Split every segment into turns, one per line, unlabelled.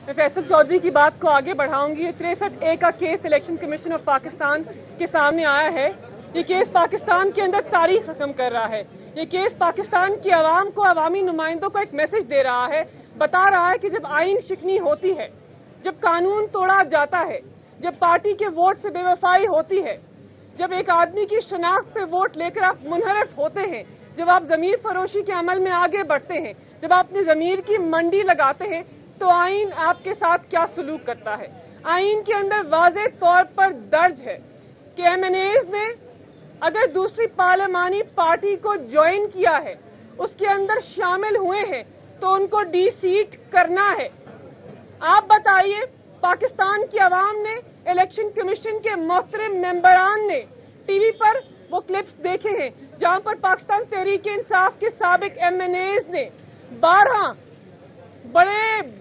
मैं फैसल चौधरी की बात को आगे बढ़ाऊंगी। 63A का case election commission of Pakistan के सामने आया है। ये केस पाकिस्तान के अंदर तारीख खत्म कर रहा है। ये केस पाकिस्तान की आवाम को, अवामी नुमाइंदों को एक मैसेज दे रहा है, बता रहा है कि जब आइन शिकनी होती है, जब कानून तोड़ा जाता है, जब पार्टी के वोट से बेवफाई होती है, जब एक आदमी की शनाख्त पे वोट लेकर आप मुनहरफ होते हैं, जब आप ज़मीर फरोशी के अमल में आगे बढ़ते हैं, जब आप अपने ज़मीर की मंडी लगाते हैं, तो आइन आपके साथ क्या सलूक करता है। आइन के अंदर वाज़े तौर पर दर्ज है कि MNAs ने अगर दूसरी पार्लिमानी पार्टी को ज्वाइन किया है, उसके अंदर शामिल हुए हैं, तो उनको डी-सीट करना है। आप बताइए, पाकिस्तान की आवाम ने, इलेक्शन कमीशन के मोहतरम मेंबरान ने टीवी पर वो क्लिप्स देखे हैं जहां पर पाकिस्तान तहरीक इंसाफ के साबिक MNAs ने 12 बड़े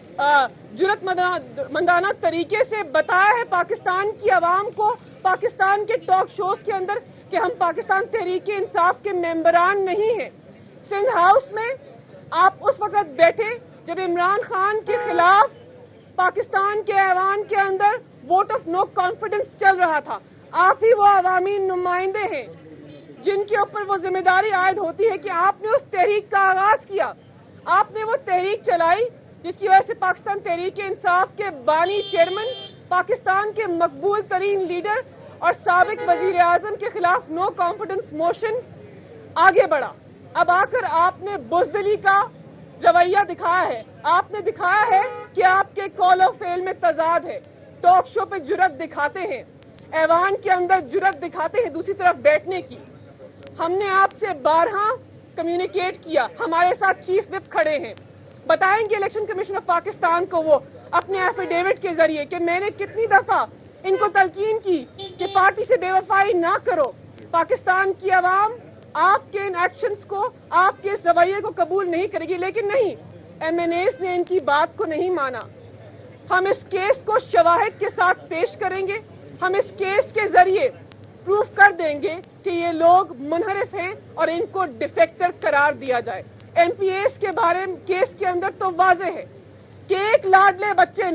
जुरतमंदाना तरीके से बताया है पाकिस्तान की आवाम को, पाकिस्तान के टॉक शोज के अंदर, कि हम पाकिस्तान तहरीक इंसाफ के मेंबरान नहीं हैं। सिंध हाउस में आप उस वक्त बैठे जब इमरान खान के खिलाफ पाकिस्तान के ऐवान के अंदर वोट ऑफ नो कॉन्फिडेंस चल रहा था। आप ही वो अवामी नुमाइंदे हैं जिनके ऊपर वो जिम्मेदारी आयद होती है कि आपने उस तहरीक का आगाज किया, आपने वो तहरीक चलाई जिसकी वजह से पाकिस्तान तहरीक इंसाफ के बानी चेयरमैन, पाकिस्तान के मकबूल तरीन लीडर और साबिक वजीर आजम के खिलाफ नो कॉन्फिडेंस मोशन आगे बढ़ा। अब आकर आपने बुज़दिली का रवैया दिखाया है। आपने दिखाया है कि आपके कॉल ऑफ फेल में तजाद है। टॉक शो पे जुर्रत दिखाते हैं, ऐवान के अंदर जुर्रत दिखाते हैं दूसरी तरफ बैठने की। हमने आपसे 12 कम्युनिकेट किया, हमारे साथ चीफ विप खड़े हैं, बताएंगे इलेक्शन कमीशन ऑफ पाकिस्तान को वो अपने एफिडेविट के जरिए कि मैंने कितनी दफा इनको तलकीन की कि पार्टी से बेवफाई ना करो। पाकिस्तान की आवाम आपके इन एक्शंस को, आपके इस रवैये को कबूल नहीं करेगी, लेकिन नहीं, MNAs ने इनकी बात को नहीं माना। हम इस केस को शवाहिद के साथ पेश करेंगे, हम इस केस के जरिए प्रूफ कर देंगे कि ये लोग मुनहरिफ हैं और इनको डिफेक्टर करार दिया जाए। MPAs के बारे में केस के अंदर तो वाज़ेह है कि एक लाडले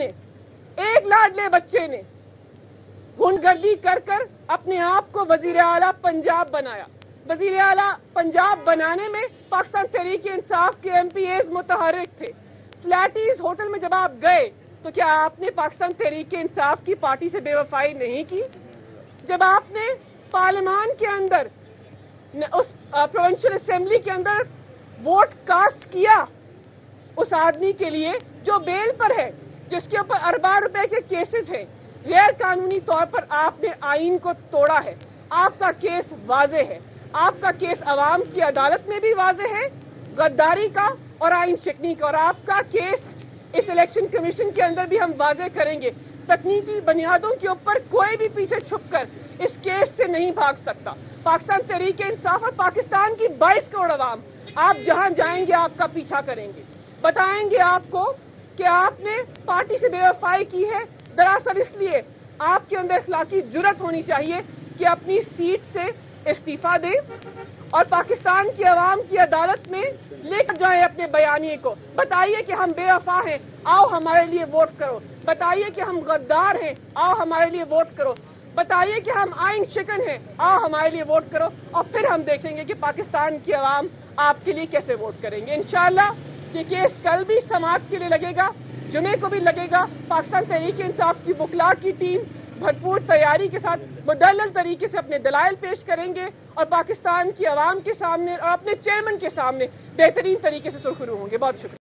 बच्चे ने गुंडगर्दी कर कर अपने आप को वजीर आला पंजाब बनाया। वजीर आला पंजाब बनाने में पाकिस्तान तहरीक इंसाफ के MPAs मुतहर्रिक थे। फ्लैटीज होटल में जब आप गए तो क्या आपने पाकिस्तान तहरीक इंसाफ की पार्टी से बेवफाई नहीं की? जब आपने पार्लियामान के अंदर, उस प्रोविंशियल असेंबली के अंदर वोट कास्ट किया उस आदमी के लिए जो बेल पर है, जिसके ऊपर अरबा रुपए के केसेस हैं, गैर कानूनी तौर पर आपने आइन को तोड़ा है। आपका केस वाज़े है, आपका केस अवाम की अदालत में भी वाज़े है, गद्दारी का और आइन शिकनी का, और आपका केस इस इलेक्शन कमीशन के अंदर भी हम वाज़े करेंगे। तकनीकी बुनियादों के ऊपर कोई भी पीछे छुपकर इस केस से नहीं भाग सकता। पाकिस्तान तहरीक इंसाफ और पाकिस्तान की 22 करोड़ अवाम, आप जहां जाएंगे आपका पीछा करेंगे, बताएंगे आपको कि आपने पार्टी से बेवफाई की है। दरअसल इसलिए आपके अंदर इखलाकी जुर्रत होनी चाहिए कि अपनी सीट से इस्तीफा दें और पाकिस्तान की आवाम की अदालत में लेकर जाएं अपने बयानिए को। बताइए कि हम बेवफा हैं, आओ हमारे लिए वोट करो। बताइए कि हम गद्दार हैं, आओ हमारे लिए वोट करो। बताइए कि हम आइन शिकन हैं, आओ हमारे लिए वोट करो, और फिर हम देखेंगे कि पाकिस्तान की आवाम आपके लिए कैसे वोट करेंगे। इंशाअल्लाह ये केस कल भी समाअत के लिए लगेगा, जुमे को भी लगेगा। पाकिस्तान तहरीक इंसाफ की वकला की टीम भरपूर तैयारी के साथ मुदल्लल तरीके से अपने दलाइल पेश करेंगे और पाकिस्तान की आवाम के सामने और अपने चेयरमैन के सामने बेहतरीन तरीके से सुरखरू होंगे। बहुत शुक्रिया।